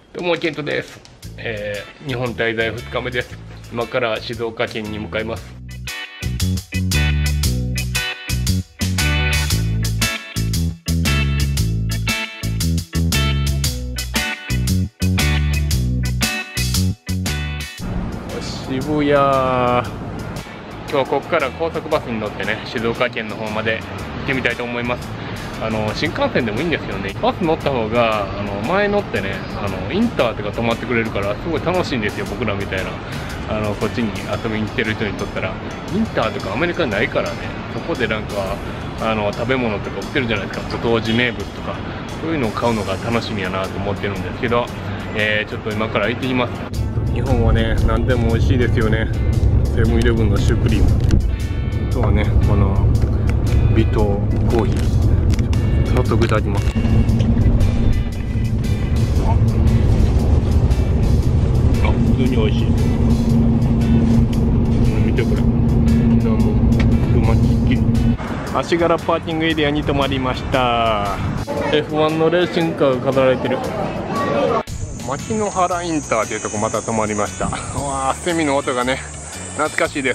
どうもケントです、日本滞在2日目です。今から静岡県に向かいます。渋谷、今日ここから高速バスに乗ってね、静岡県の方まで行ってみたいと思います。新幹線でもいいんですよね。バス乗った方が前乗ってね、インターとか止まってくれるからすごい楽しいんですよ。僕らみたいなこっちに遊びに来てる人にとったらインターとかアメリカにないからね、そこでなんか食べ物とか売ってるじゃないですか。ご当地名物とかそういうのを買うのが楽しみやなと思ってるんですけど、ちょっと今から行ってきます。日本はね、何でも美味しいですよね。セブンイレブンのシュークリーム、あとはね、この微糖コーヒー、早速いただきます。普通に美味しい。見てこれ、足柄パーキングエリアに停まりました。 F1 のレーシングカーが飾られてる牧之原インターというとこまた止まりました。わあ、セミの音がね懐かしいです。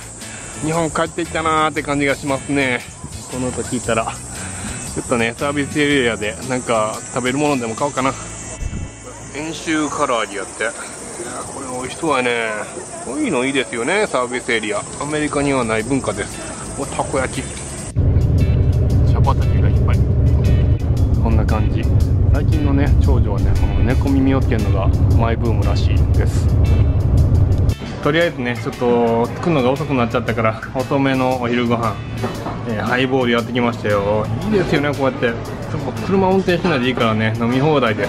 日本帰ってきたなーって感じがしますね。この音聞いたらちょっとね、サービスエリアでなんか食べるものでも買おうかな。遠州唐揚げやって、いやこれ美味しそうやね。こういうのいいですよね、サービスエリア。アメリカにはない文化です。たこ焼き、茶畑がいっぱい、こんな感じ。最近のね長女はね、この猫耳をつけるのがマイブームらしいです。とりあえずね、ちょっと着くのが遅くなっちゃったから遅めのお昼ご飯、ハイボールやってきましたよ。いいですよね、こうやって車運転しないでいいからね、飲み放題です。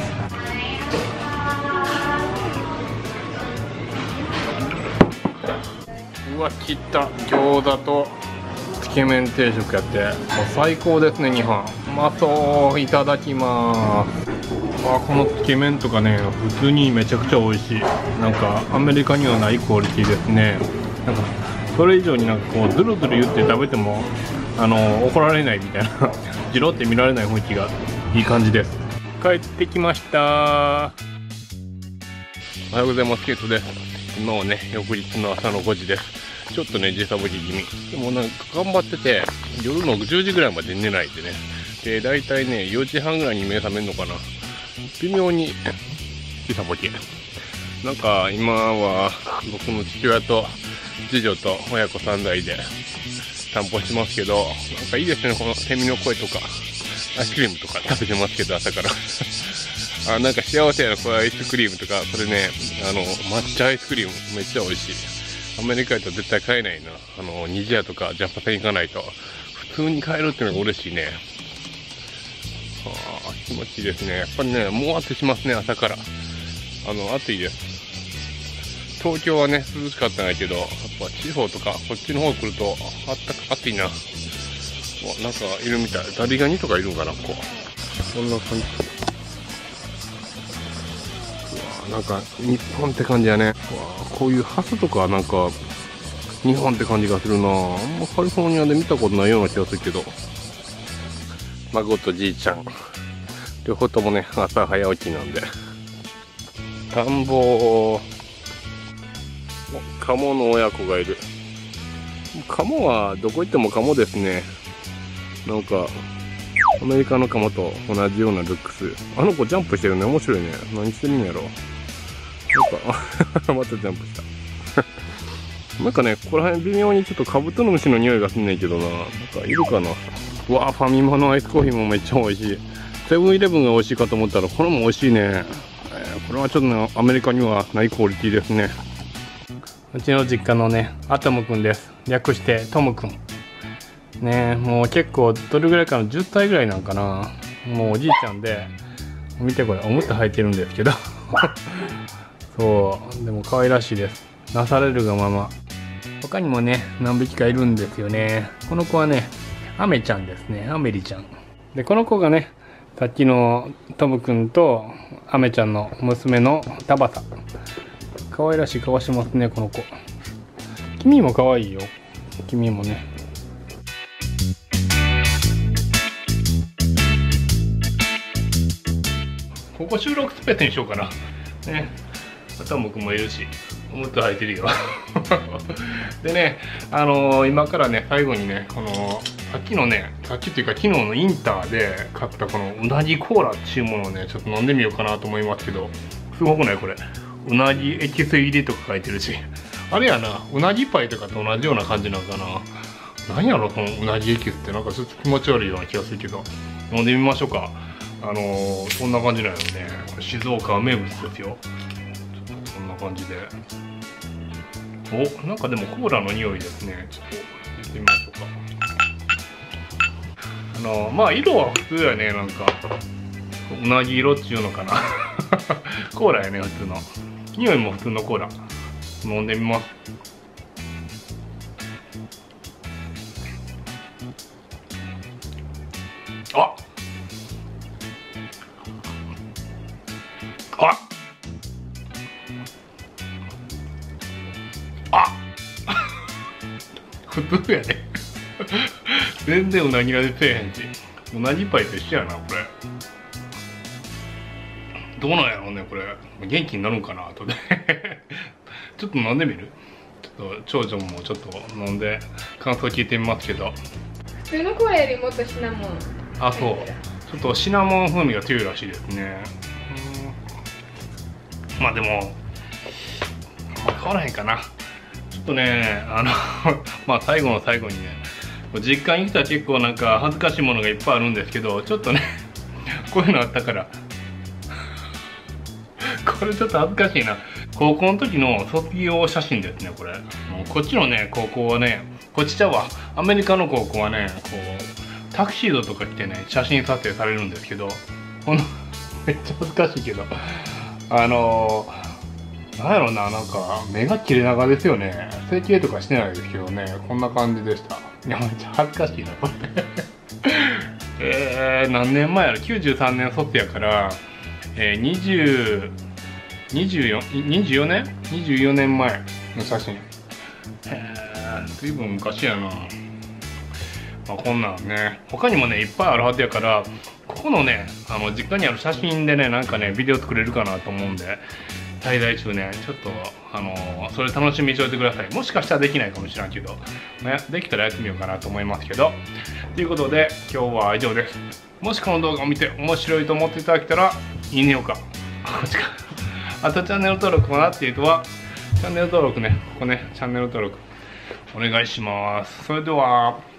うわ、切った餃子とつけ麺定食やって、もう最高ですね。日本うまそう。いただきます。このつけ麺とかね、普通にめちゃくちゃ美味しい。なんかアメリカにはないクオリティですね。なんかそれ以上になんかこうズルズル言って食べても怒られないみたいなジロって見られない雰囲気がいい感じです。帰ってきました。おはようございます。ケイトです。今はね、翌日の朝の5時です。ちょっとね時差ボケ気味でもなんか頑張ってて、夜の10時ぐらいまで寝ないでね。でだいたいね4時半ぐらいに目覚めるのかな。微妙に時差ボケ。なんか今は僕の父親と次女と親子3代で散歩しますけど、なんかいいですね。このセミの声とかアイスクリームとか食べてますけど、朝からなんか幸せやな。これアイスクリームとか、これね抹茶アイスクリームめっちゃ美味しい。アメリカやと絶対買えないな。ニジヤとかジャパセン行かないと。普通に買えるっていうのが嬉しいね。気持ちいいですね。やっぱりね、もう暑しますね、朝から。暑いです。東京はね涼しかったんやけど、やっぱ地方とかこっちの方来ると暑いな。なんかいるみたい。ザリガニとかいるんかな、ここ。そんな感じ。なんか日本って感じやね。こういうハスとかなんか日本って感じがするな。あんまカリフォルニアで見たことないような気がするけど。孫とじいちゃん両方ともね朝早起きなんで。田んぼ、カモの親子がいる。カモはどこ行ってもカモですね。なんかアメリカのカモと同じようなルックス。あの子ジャンプしてるね。面白いね。何してるんやろ。なんかまたジャンプしたなんかね、ここら辺微妙にちょっとカブトムシの匂いがすんねんけどな。なんかいるかな。うわー、ファミマのアイスコーヒーもめっちゃ美味しい。セブンイレブンが美味しいかと思ったらこれも美味しいね。これはちょっとねアメリカにはないクオリティですね。うちの実家のねアトムくんです。略してトムくんね。もう結構どれぐらいかな、10歳ぐらいなんかな。もうおじいちゃんで、見てこれおむつ履いてるんですけどそうでも可愛らしいです。なされるがまま。他にもね何匹かいるんですよね。この子はねアメちゃんですね。アメリちゃんで、この子がねさっきのトムくんとアメちゃんの娘のタバサ。可愛らしい顔してますね、この子。君も可愛いよ。君もね。ここ収録スペースにしようかな。 ね、あとは僕もいるし、おむつ履いてるよ。でね、今からね、最後にね、さっきっていうか昨日のインターで買ったこのうなぎコーラっていうものをね、ちょっと飲んでみようかなと思いますけど、すごくないこれ。うなぎエキス入りとか書いてるし。あれやな、うなぎパイとかと同じような感じなんかな。何やろ、そのうなぎエキスってなんかちょっと気持ち悪いような気がするけど、飲んでみましょうか。こんな感じなのね。これ静岡名物ですよ。ちょっとこんな感じで。お、なんかでもコーラの匂いですね。ちょっと入れてみましょうか。まあ色は普通やね、なんかうなぎ色っていうのかな。コーラやね、普通の。匂いも普通のコーラ。飲んでみます。あ、普通やね。全然うなぎ味せえへんし、うなぎパイと一緒やな、これ。どうなんやろうね、これ。元気になるんかな、後で。ちょっと飲んでみる？ちょっと長女もちょっと飲んで感想聞いてみますけど。 普通のコーラよりもっとシナモン。 あ、そう。ちょっとシナモン風味が強いらしいですね。まあでも、変わらへんかな。ちょっとね、まあ最後の最後にね、実家に来たら結構なんか恥ずかしいものがいっぱいあるんですけど、ちょっとね、こういうのあったから、これちょっと恥ずかしいな。高校の時の卒業写真ですね、これ。こっちのね、高校はね、こっちちゃうわ。アメリカの高校はね、こう、タキシードとか着てね、写真撮影されるんですけど、めっちゃ恥ずかしいけど、なんやろな、なんか、目が切れ長ですよね。整形とかしてないですけどね、こんな感じでした。いや、めっちゃ恥ずかしいな、これ。何年前やろ、93年卒やから、24年前の写真。ずいぶん昔やな。まあ、こんなんね、他にもね、いっぱいあるはずやから、ここのね、実家にある写真でね、なんかね、ビデオ作れるかなと思うんで、滞在中ね、ちょっと、それ楽しみにしておいてください。もしかしたらできないかもしれんけど、ね、できたらやってみようかなと思いますけど。ということで、今日は以上です。もしこの動画を見て面白いと思っていただけたら、いいねよか。こっちか。あとチャンネル登録もなっていう人は、チャンネル登録ね、ここね、チャンネル登録お願いします。それでは。